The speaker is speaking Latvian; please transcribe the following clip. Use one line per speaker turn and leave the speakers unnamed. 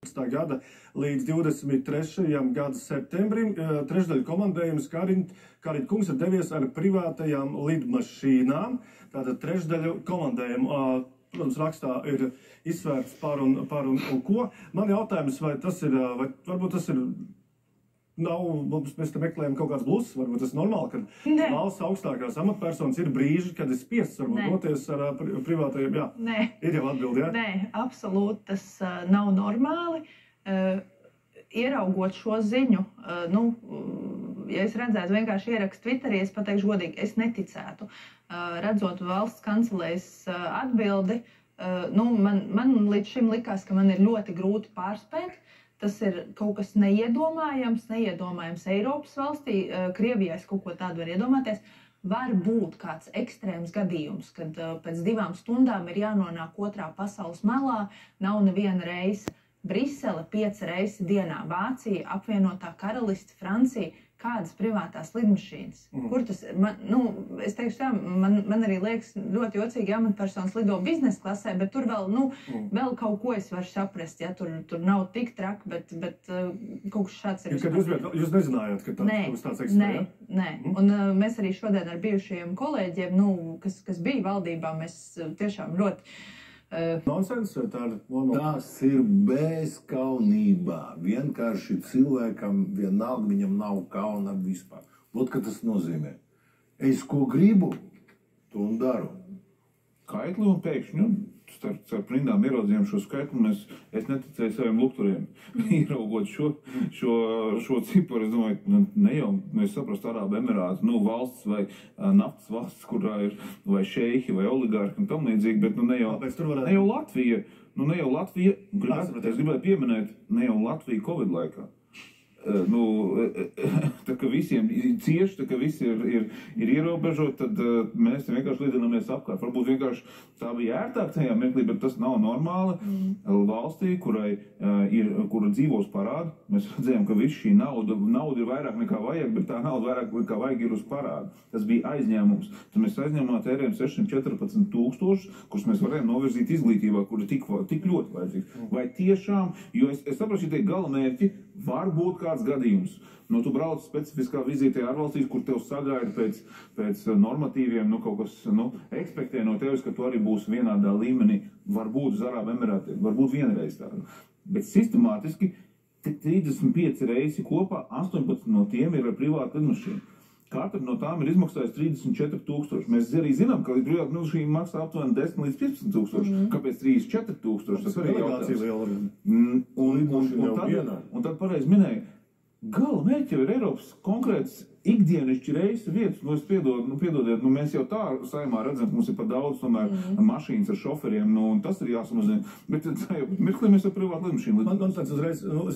gada līdz 23. gada septembrim trešdaļu komandējums Kariņ kungs ir devies ar privātajām lidmašīnām. Tātad trešdaļu komandējumu, protams, rakstā ir izsvērts par un ko. Man jautājums, vai tas ir, vai varbūt tas ir, mēs te meklējam kaut kāds bluss, varbūt tas ir normāli, kad valsts augstākās amatpersonas ir brīži, kad ir spiests varbūt doties ar privātajiem, jā.
Nē.
Ir jau atbildi, jā?
Nē, absolūti tas nav normāli. Ieraugot šo ziņu, ja es redzētu vienkārši ierakstu Twitterī, es pateikšu godīgi, es neticētu. Redzot valsts kancelējas atbildi, man līdz šim likās, ka man ir ļoti grūti pārspēt. Tas ir kaut kas neiedomājams Eiropas valstī. Krievijā es kaut ko tādu var iedomāties. Var būt kāds ekstrēms gadījums, kad pēc 2 stundām ir jānonāk otrā pasaules malā, nav neviena reisa. Brisele 5 reizes dienā, Vācija, apvienotā karaliste, Francija, kādas privātās lidmašīnas. Kur tas ir? Es teikšu tā, man arī liekas ļoti jocīgi, ja amatpersonas lido biznesa klasē, bet tur vēl, vēl kaut ko es varu saprast, ja tur nav tik traki, bet kaut kas šāds ir.
Kad jūs nezinājāt, ka tāds eksistē, ja?
Nē. Un mēs arī šodien ar bijušajiem kolēģiem, kas bija valdībā, mēs tiešām ļoti
nonsens vai tāda normāla?
Tas ir bezkaunībā. Vienkārši cilvēkam vienalga, viņam nav kauna vispār. Lūk, ka tas nozīmē. Es ko gribu, to un daru.
Skaitli un pēkšņi, starp rindām ieraudzījām šo skaitli, es neticēju saviem lukturiem. Ieraugot šo ciparu, es domāju, ne jau mēs saprast Arābu Emirātu, valsts vai naftas valsts, kurā ir vai šeihi vai oligārki un tam līdzīgi, bet ne jau Latvija. Es gribētu pieminēt, ne jau Latvija Covid laikā. Tā kā visiem cieši, tā kā visi ir ierobežot, tad mēs vienkārši lidinamies apkārt. Varbūt vienkārši tā bija ērtāk tajā mirklī, bet tas nav normāli valstī, kura dzīvos parādu. Mēs redzējām, ka viss šī nauda ir vairāk nekā vajag, bet tā nauda vairāk nekā vajag ir uz parādu. Tas bija aizņēmums. Tad mēs aizņēmām tērējām 614 000, kurus mēs varējām novirzīt izglītībā, kura tik ļoti vajadzīgs. Vai tiešām, jo es saprotu, ka tie galamērķi var būt kāds gadījums. Tu brauc specifiskā vizītē ārvalstīs, kur tev sagaida pēc normatīviem, kaut kas ekspektē no tevis, ka tu arī būsi vienādā līmenī, varbūt uz Arābu Emirātiem, varbūt vienreiz tādu. Bet sistemātiski 35 reisi kopā, 18 no tiem ir ar privātu lidmašīnu. Katra no tām ir izmaksājusi 34 000. Mēs arī zinām, ka privāta lidmašīna maksā aptuveni 10 līdz 15 000. Kāpēc 34 000? Tas arī jautājums. Un tad pareizi minēja, gala mērķi jau ir Eiropas konkrēts ikdienišķi reisa vietas. Es piedodiet, mēs jau tā saimā redzam, ka mums ir par daudz tomēr mašīnas ar šoferiem, un tas ir jāsamazina. Bet mirklī mēs ar privātu lidmašīnu.
Man tāds uzreiz,